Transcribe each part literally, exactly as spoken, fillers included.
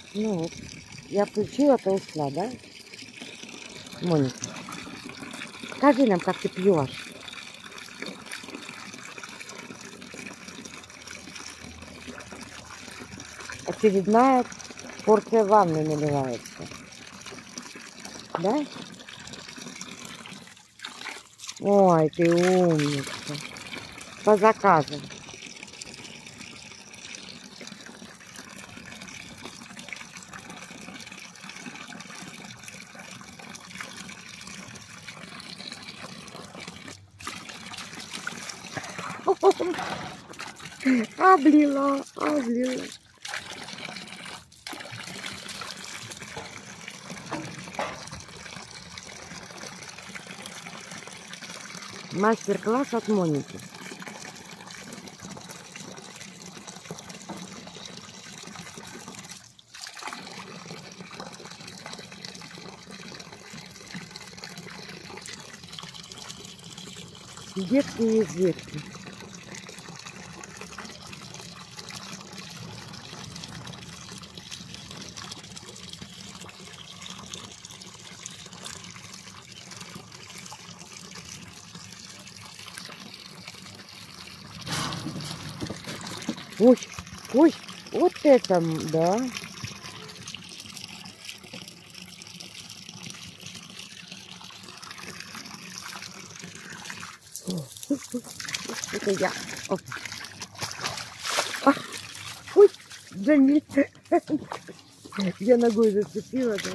Ну вот, я включила, то ушла, да? Моника, скажи нам, как ты пьешь. Очередная порция ванны наливается. Да? Ой, ты умница. По заказу. Облила, облила. Мастер-класс от Моники. Детские детки. Ой, ой, вот это, да. Это я. Оп. А, ой, Джамиль. Я ногой зацепила, да.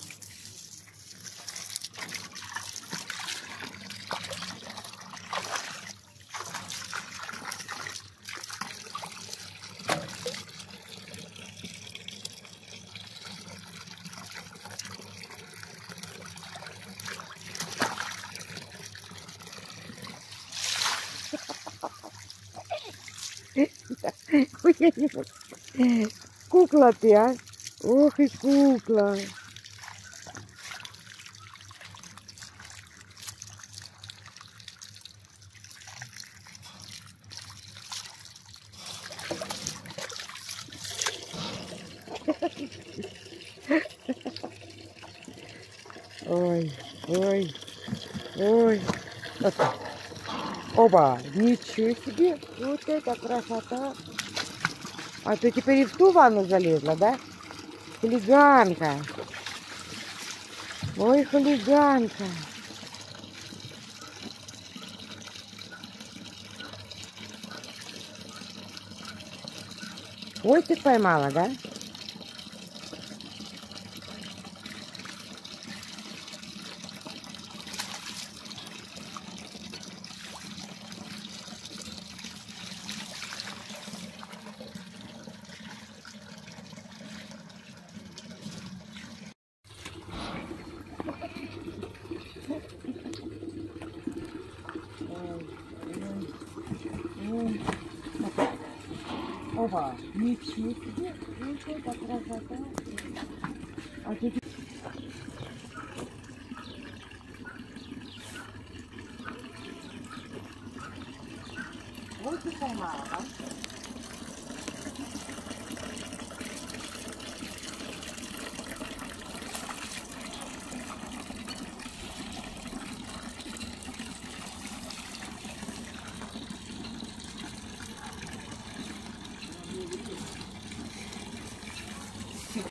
Ой, я не могу. Кукла ты, а? Ох и кукла. Ой, ой, ой. Вот так. Оба, ничего себе. Вот это красота. А ты теперь и в ту ванну залезла, да? Хулиганка. Ой, хулиганка. Ой, ты поймала, да? Оба, ничего себе. Вот это красота. А ты... Вот ты поймала, да?